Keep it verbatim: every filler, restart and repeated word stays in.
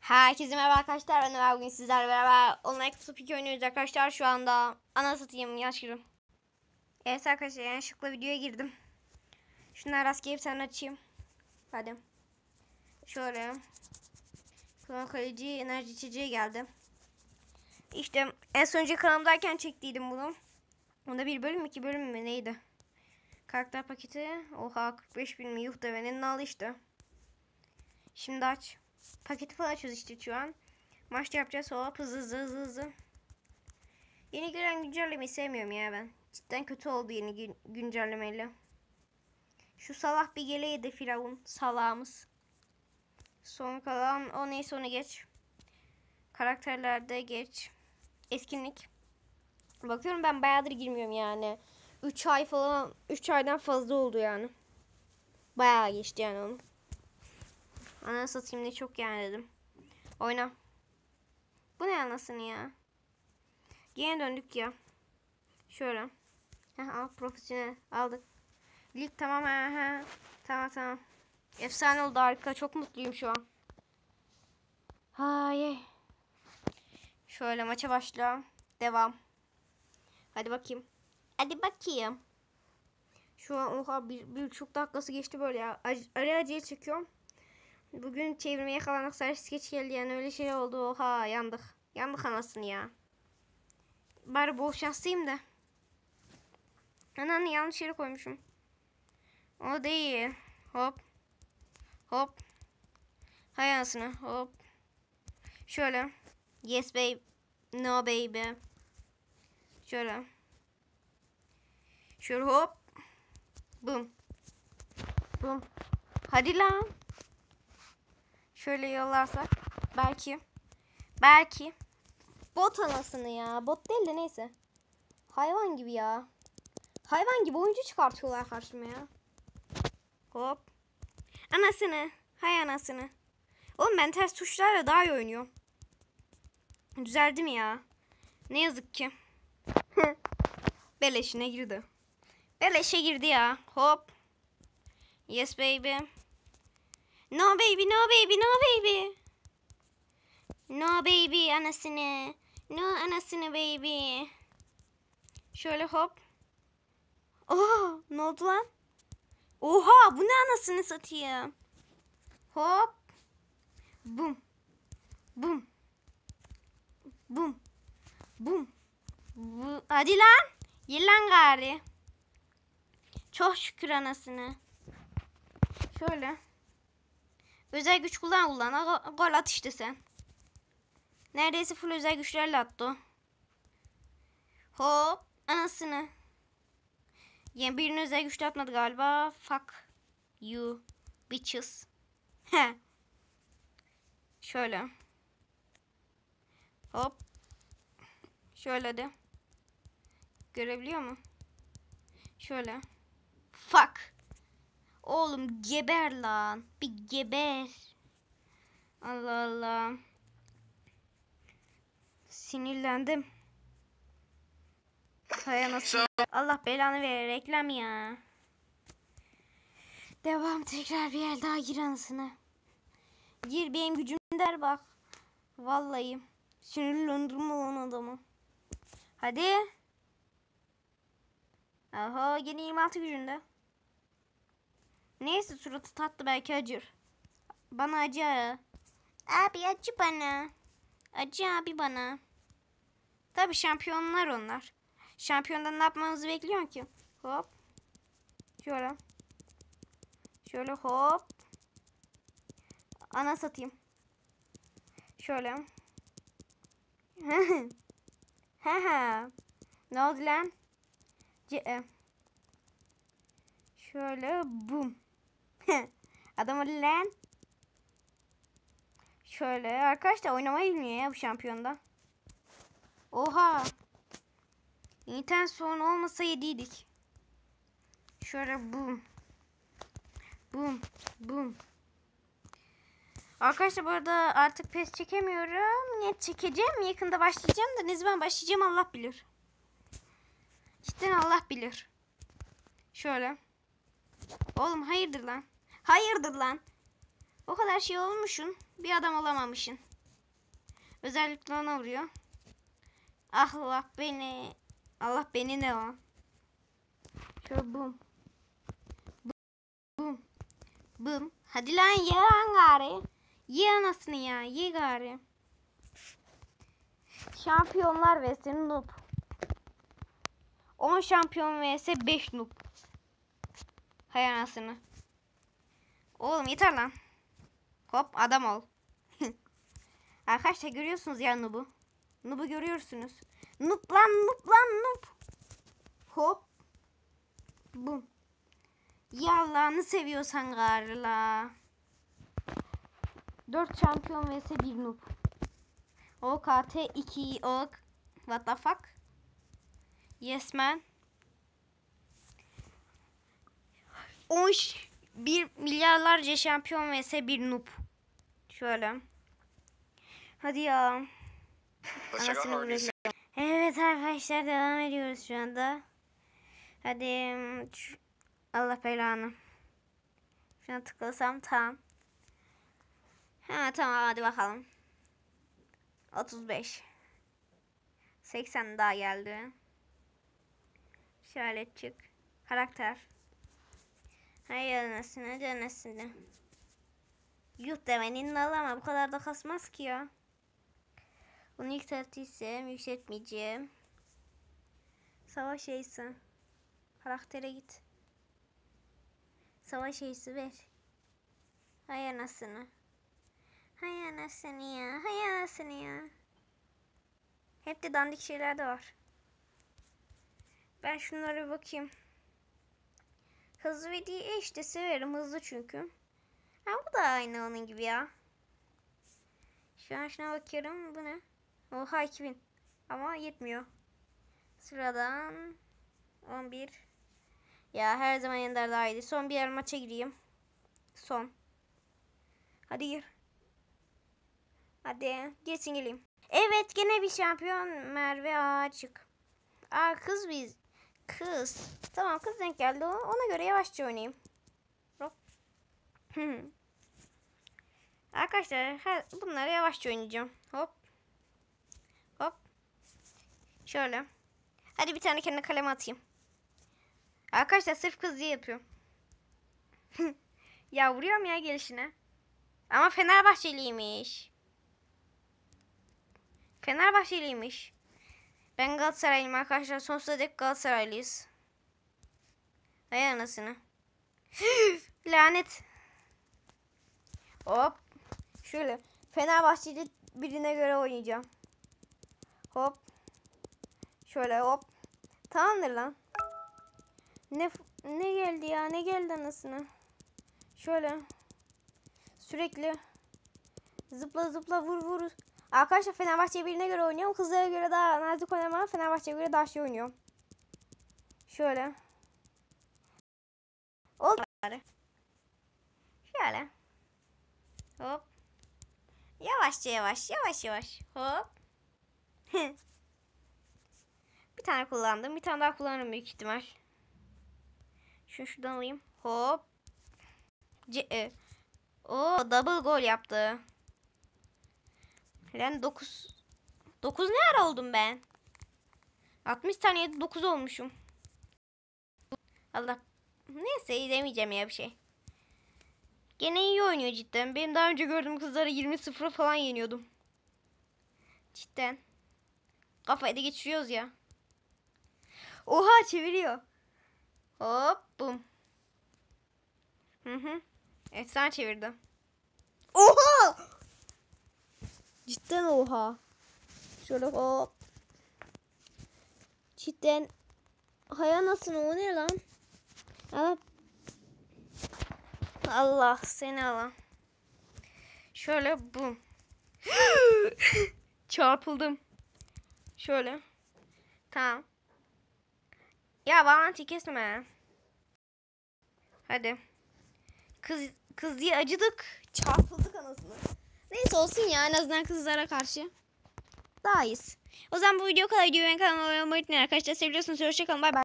Herkese merhaba arkadaşlar. Ben Ömer, bugün sizlerle beraber online kutup iki oynuyoruz arkadaşlar. Şu anda ana satayım yaşıyorum. Evet arkadaşlar, yanlışlıkla videoya girdim. Şunları rastgele bir tane açayım. Hadi. Şöyle. Kullan kaleci enerji içeceği geldi. İşte en son önce kanalımdayken çektiydim bunu. Bunda bir bölüm iki bölüm mü neydi? Karakter paketi. Oha kırk beş bin mi? Yuh devenin al işte. Şimdi aç. Paketi falan açıyoruz işte şu an. Maçta yapacağız. Hop hızlı hızlı hızlı hızlı. Yeni gelen güncellemeyi sevmiyorum ya ben. Cidden kötü oldu yeni gün güncellemeyle. Şu Salah bir geleydi Firavun. Salahımız. Son kalan o neyse onu geç. Karakterlerde geç. Etkinlik. Bakıyorum ben bayağıdır girmiyorum yani. üç ay falan, üç aydan fazla oldu yani. Bayağı geçti yani onu. Ana satayım ne çok yani dedim. Oyna. Bu ne anasını ya? Yine döndük ya. Şöyle. Heh, al profesyonel aldık. Lig tamam ha ha. Tamam tamam. Efsane oldu, harika. Çok mutluyum şu an. Hayır. Şöyle maça başla. Devam. Hadi bakayım. Hadi bakayım. Şu an oha bir, bir buçuk dakikası geçti böyle ya. Araya acıya çekiyorum. Bugün çevirmeye kalan servis geç geldi yani, öyle şey oldu. Oha yandık. Yandık anasını ya. Bari bol şanslıyım da. Ananı yanlış yere koymuşum. O değil. Hop. Hop. Hay anasını. Hop. Şöyle. Yes babe. No baby. Şöyle. Şöyle hop. Bum. Bum. Hadi lan. Şöyle yollarsak. Belki. Belki. Bot anasını ya. Bot değil de neyse. Hayvan gibi ya. Hayvan gibi oyuncu çıkartıyorlar karşıma ya. Hop. Anasını. Hay anasını. Oğlum ben ters tuşlarla daha iyi oynuyorum. Düzeldi mi ya? Ne yazık ki. Beleşine girdi. Beleşe girdi ya. Hop. Yes baby. No baby, no baby, no baby. No baby anasını. No anasını baby. Şöyle hop. Oha ne oldu lan? Oha bu ne anasını satayım. Hop. Bum. Bum. Bum. Bum. Bu. Hadi lan. Ye lan gari. Çok şükür anasını. Şöyle. Özel güç kullan kullan. Gol at işte sen. Neredeyse full özel güçlerle attı. Hop. Anasını. Yani birinin özel güçle atmadı galiba. Fuck you bitches. He. Şöyle. Hop. Şöyle de. Görebiliyor mu? Şöyle. Fuck. Oğlum geber lan. Bir geber. Allah Allah. Sinirlendim. Hay nasıl? Allah belanı verir, reklam ya. Devam, tekrar bir el daha gir anasını. Gir benim gücüm der bak. Vallahi. Sinirlendirme lan adamı. Hadi. Aha yine yirmi altı gücünde. Neyse suratı tatlı, belki acır. Bana acı. Abi acı bana. Acı abi bana. Tabi şampiyonlar onlar. Şampiyondan ne yapmanızı bekliyorsun ki? Hop. Şöyle. Şöyle hop. Ana satayım. Şöyle. Haha. Ne oldu lan? C Şöyle bum. Adam öyle lan. Şöyle arkadaşlar oynamayı bilmiyor ya bu şampiyonda. Oha. İnternet sorunu olmasa yediydik. Şöyle bum. Bum. Bum. Arkadaşlar bu arada artık pes çekemiyorum. Net çekeceğim. Yakında başlayacağım da ne zaman başlayacağım Allah bilir. Cidden Allah bilir. Şöyle. Oğlum hayırdır lan? Hayırdır lan? O kadar şey olmuşsun. Bir adam olamamışsın. Özellikle ona vuruyor. Allah beni. Allah beni ne o? Şöyle bum. Bum. Bum. Hadi lan ye lan gari. Ye anasını ya. Ye gari. Şampiyonlar vs noob. on şampiyon vs beş noob. Hay anasını. Oğlum yeter lan. Hop adam ol. Arkadaşlar görüyorsunuz ya noob'u. Noob'u görüyorsunuz. Noob lan noob lan noob. Hop. Bum. Ya Allah'ını seviyorsan gari la. dört şampiyon vs bir noob. O K T iki ok. What the fuck? Yes man. on bir milyarlarca şampiyon vs bir noob. Şöyle. Hadi ya. Evet arkadaşlar devam ediyoruz şu anda. Hadi. Allah belanı. Şuna tıklasam tamam. Ha tamam hadi bakalım. otuz beş. seksen daha geldi. Şöyle çık. Karakter. Hayır anasını denesini. Yuh demenin ama bu kadar da kasmaz ki ya. Bunu yükseltirsem yükseltmeyeceğim. Savaş şeysi. Karaktere git. Savaş şeysi ver. Hay anasını. Hay anasını ya. Hay anasını ya. Hep de dandik şeyler de var. Ben şunlara bir bakayım. Hızlı ve diye işte severim. Hızlı çünkü. Ha bu da aynı onun gibi ya. Şu an şuna bakıyorum. Bu ne? Oha iki bin. Ama yetmiyor. Sıradan on bir. Ya her zaman Ender daha iyiydi. Son bir maça gireyim. Son. Hadi gir. Hadi geçsin geleyim. Evet gene bir şampiyon Merve açık. Aa kız biz. Kız. Tamam kız denk geldi. Ona göre yavaşça oynayayım. Hop. Arkadaşlar her, bunları yavaşça oynayacağım. Hop. Hop. Şöyle. Hadi bir tane kendine kaleme atayım. Arkadaşlar sırf kız diye yapıyorum. Ya vuruyorum ya gelişine. Ama Fenerbahçeliymiş. Fenerbahçeliymiş. Ben Galatasaraylıyım arkadaşlar. Sonsuza dek Galatasaraylıyız. Hay anasını. Lanet. Hop. Şöyle. Fenerbahçeli birine göre oynayacağım. Hop. Şöyle hop. Tamamdır lan. Ne ne geldi ya? Ne geldi anasını? Şöyle. Sürekli. Zıpla zıpla vur vur. Arkadaşlar Fenerbahçe birine göre oynuyorum. Kızlara göre daha nazik oynamam. Fenerbahçe'ye göre daha şey oynuyorum. Şöyle. Oldu. Şöyle. Hop. Yavaşça yavaş yavaş yavaş. Hop. Bir tane kullandım. Bir tane daha kullanırım büyük ihtimal. Şunu şuradan alayım. Hop. C e. O double gol yaptı. Lan dokuz. dokuz ne ara oldum ben? altmış saniyede dokuz olmuşum. Allah. Neyse demeyeceğim ya bir şey. Gene iyi oynuyor cidden. Benim daha önce gördüğüm kızları yirmi sıfır falan yeniyordum. Cidden. Kafayı da geçiriyoruz ya. Oha çeviriyor. Hop bum. Hı hı. Efsane çevirdi. Oha! Cidden oha. Şöyle hop. Cidden. Hay anasını o ne lan? Allah. Allah seni Allah. Şöyle bum. Çarpıldım. Şöyle. Tamam. Ya bağlantıyı kesme. Hadi. Kız kız diye acıdık. Çarpıldık anasını. Neyse olsun ya en azından kızlara karşı. Daha iyiyiz. O zaman bu video kadar. Videoyu beğen kanalıma abone olmayı unutmayın arkadaşlar. Seviyorsunuz. Hoşçakalın. Bay bay.